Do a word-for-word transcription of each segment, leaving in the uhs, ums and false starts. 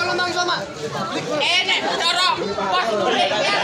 ngomong sama. Eh nek cara pos kulit ya.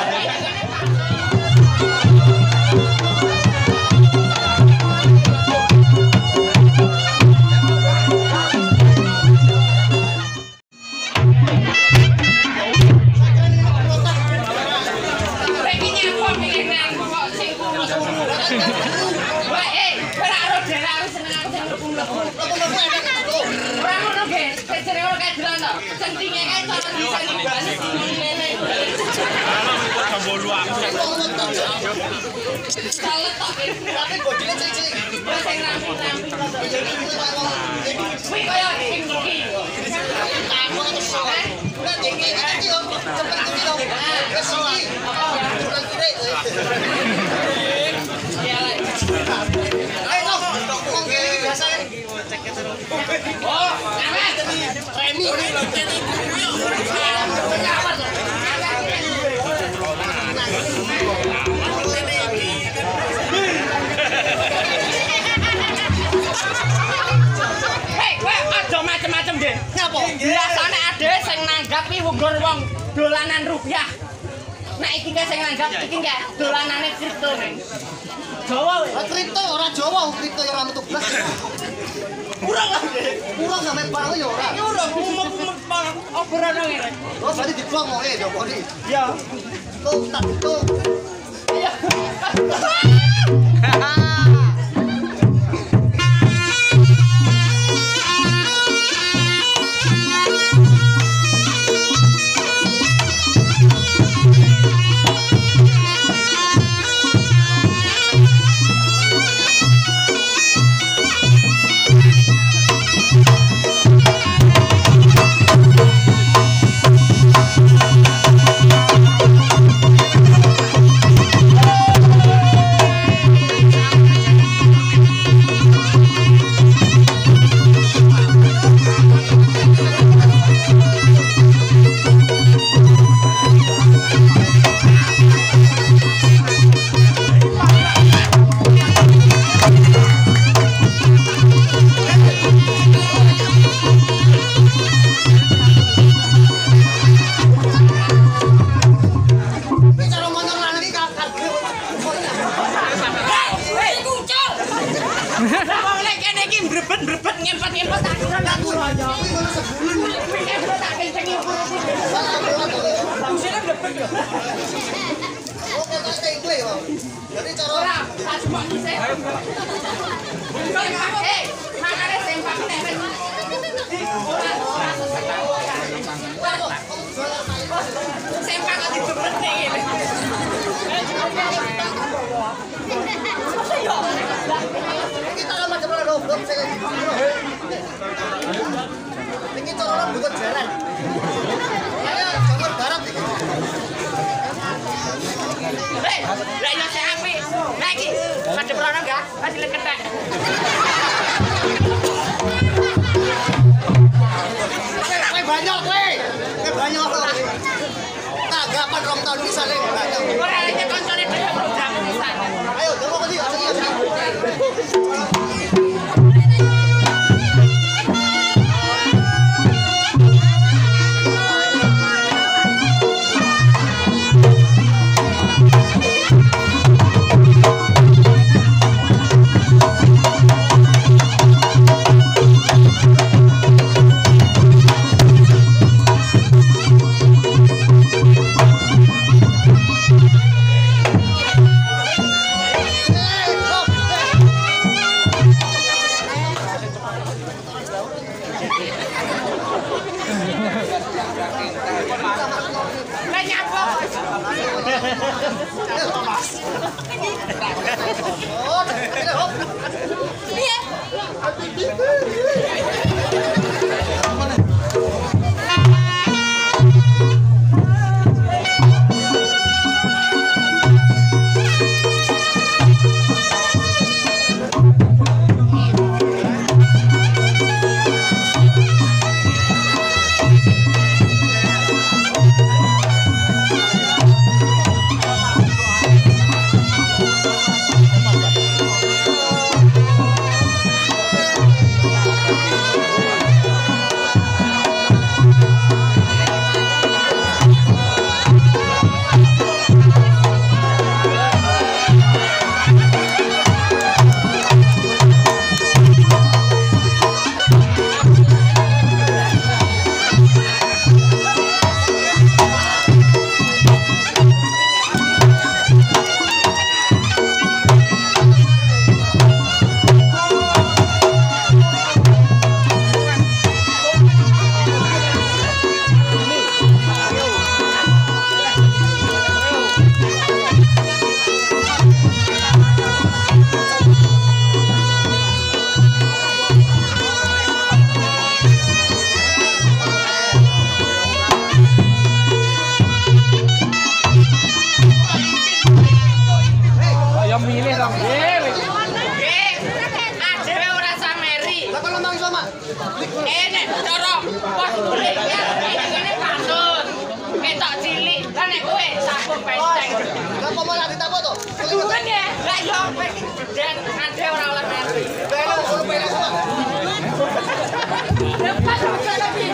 Macem-macem deh. Ngapa? Biasane ade sing nanggapi wonggon wong dolanan rupiah. Nah iki kae sing nanggap iki kae dolanane kripto ning. Jawa weh. Kripto ora Jawa, kripto ya ora metu blas. Kurang lah. Kurang sampe barang yo ora. Yo ora ngomong operan ngene. Oh, berarti dibuang mau eh Jawa iki. Iya. Tuh, tak tuh. Iya. Thank you. Kenapa malah ditamu tuh? Keduren ya. Lah yo dan ade ora oleh mati. Belo kulo belo semua. Lepas udah lagi.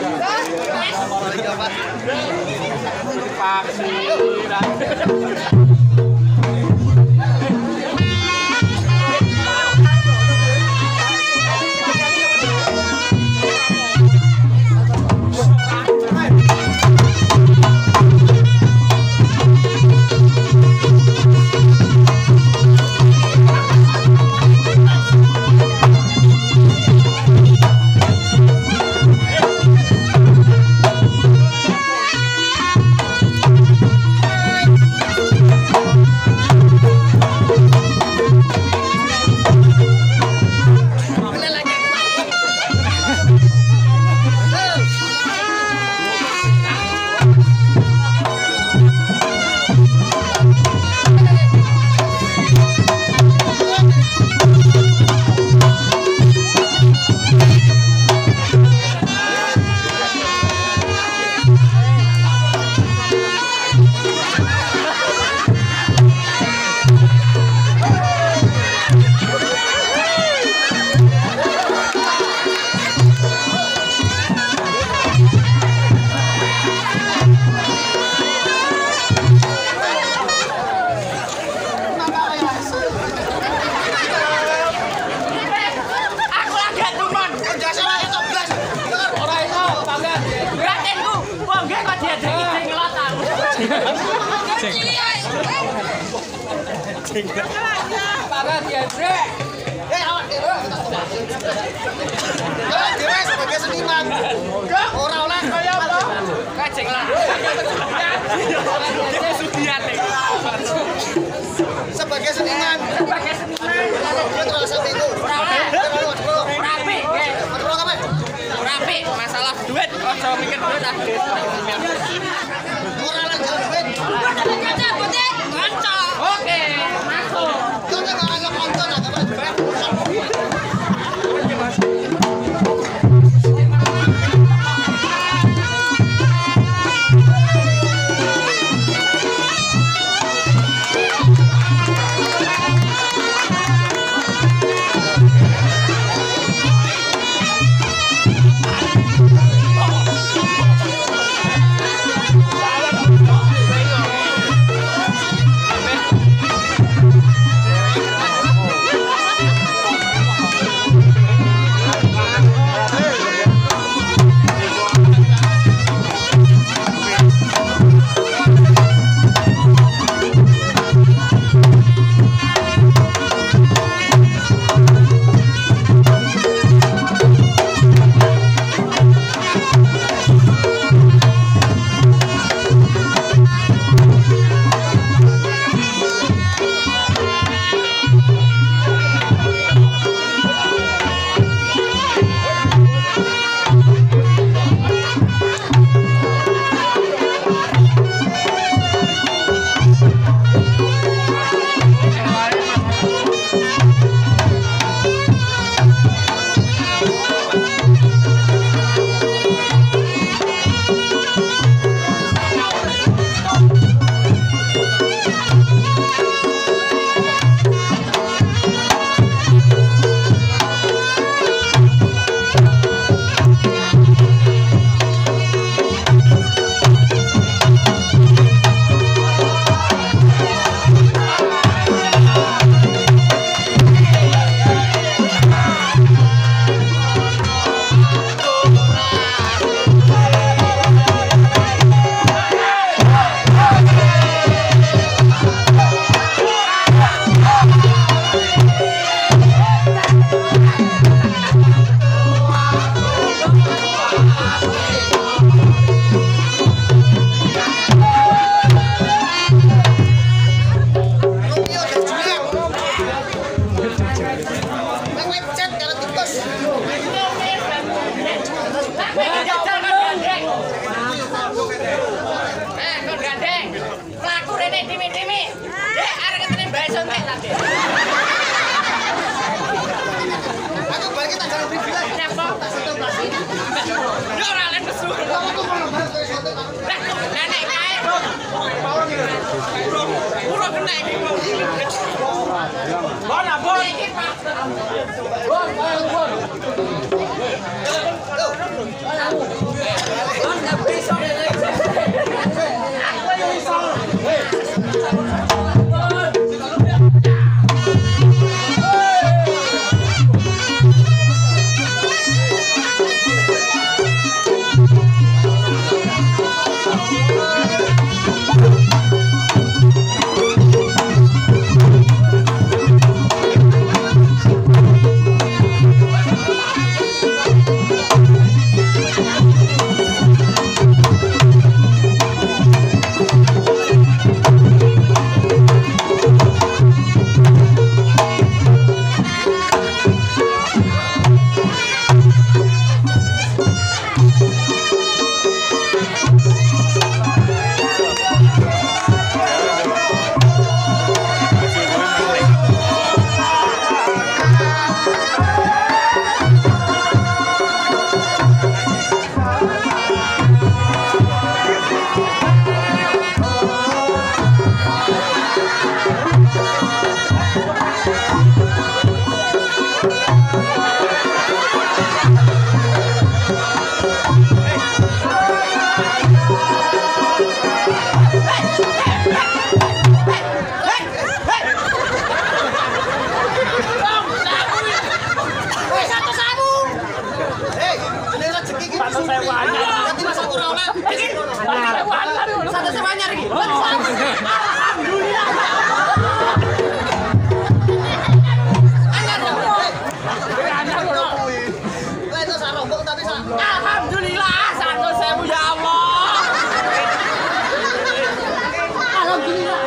Parah dia, Bre. Eh, awak dewe. Awak dewe sebagai seniman. Ora oleh kaya apa? Kajeng lah. Sebagai seniman. Sebagai seniman. Dia terasa bingung. Ora oleh. Rapi. Rapi. Masalah duit. Ojo mikir duit ah. Ora oleh jalan duit. Oke, masuk. Kita enggak anggap nonton agak Ya ora lek nesu. Bon, bon. Bon, bon, bon. Bon, nggak bisa. Aku yang bisa. Satu sewanya lagi. Alhamdulillah. Alhamdulillah satu sewu ya Allah. Alhamdulillah.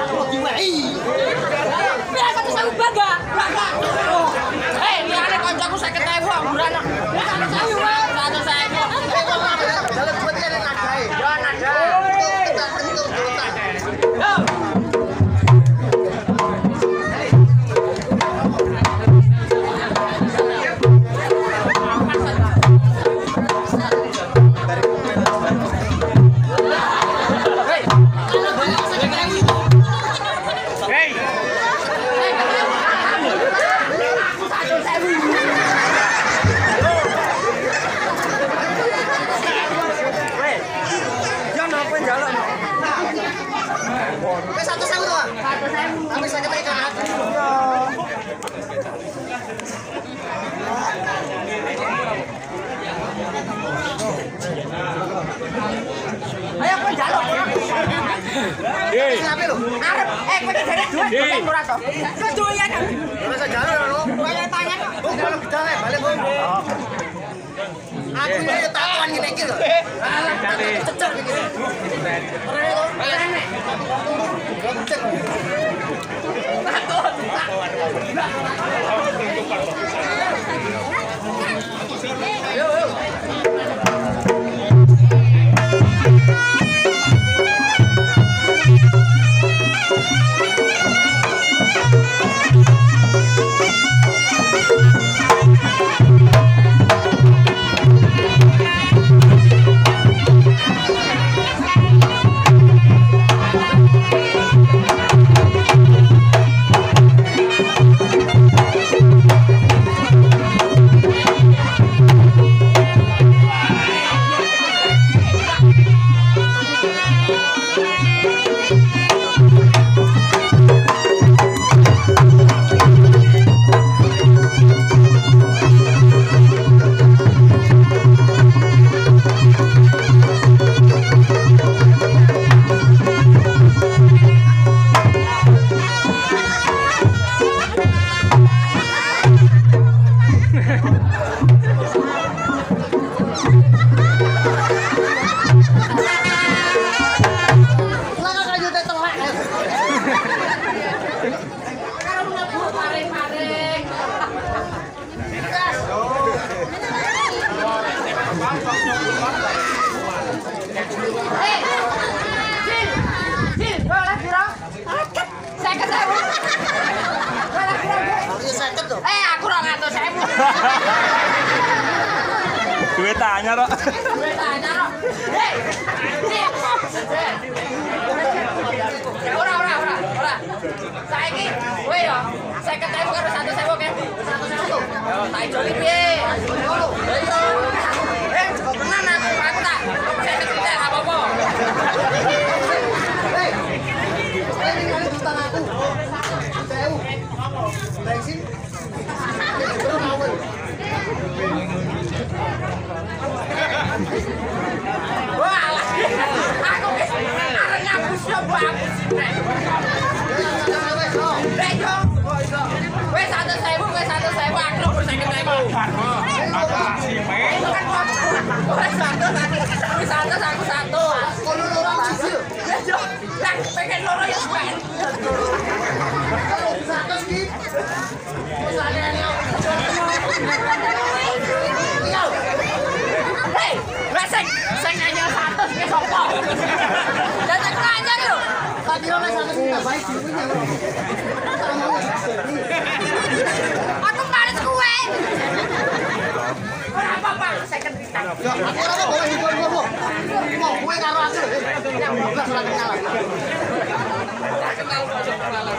Biar satu sewu bangga. Bangga. Eh, liane kancaku seket ewu amburan. Satu sewu, satu sewu. Jalan buat dia nadae. Ya nada. Satu sewu tuh, satu sewu. Tapi saya kata ikan hati. Ayo kowe njaluk. Eh, kenapa lu? Arep eh kowe jare duit doyan ora to? Wis doyan. Masa jalur lu? Kowe tanya kok. Oh, kalau kita le, balik lu. Aku ini tatuan ngene iki lho. Cecek iki. Ora nek. Yo yo. Eh, aku ora ngatus sewu. Duit tanya kok. Duit tanya kok. Hei. Ora ora ora ora. Iki piye? Eh, kok tenan aku aku tak. Saya tidak apa-apa. Hei. Ini kan utang aku. Sewu. Bensin. Belum mau. Wah, aku wis arep nyabus yo mbak. Lek yo. Wis satu sewu, wis satu sewu aku berseket sewu. Itu kan kok. Wis satu wis satu aku satu. Kono loro siji. Wis yo. Lah pengen loro ya ben. Satu iki. Wis ana. Hei, lah sing sing anyar satu iki sapa? Lah tak anyar lho. Tak kira nek satu iki tak baik dipunya. Aku males kowe. Ora apa-apa, second kita. Ya, aku ora kok boleh hidup-hidup. Mau kowe karo aku. Yang blas ora kenal. Kenal kok kenalan.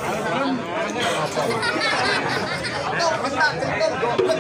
Tuh, bentar, cekem goblok.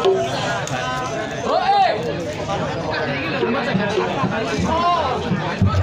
Oh,